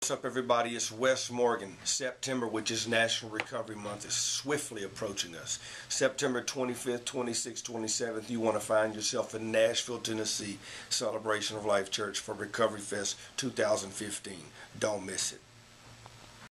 What's up, everybody? It's Wess Morgan. September, which is National Recovery Month, is swiftly approaching us. September 25th, 26th, 27th, you want to find yourself in Nashville, Tennessee, Celebration of Life Church for Recovery Fest 2015. Don't miss it.